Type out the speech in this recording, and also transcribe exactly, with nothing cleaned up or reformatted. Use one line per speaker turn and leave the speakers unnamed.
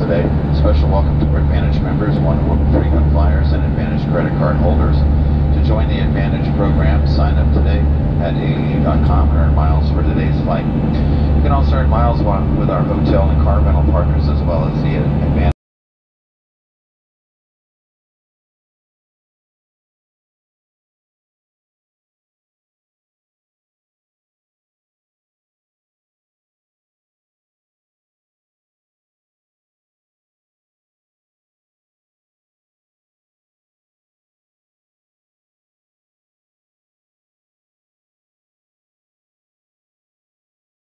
today. Special welcome to Advantage members, one frequent flyers, and Advantage credit card holders. To join the Advantage program, sign up today at A A dot com and earn miles for today's flight. You can also earn miles with our hotel and car rental partners, as well as the Advantage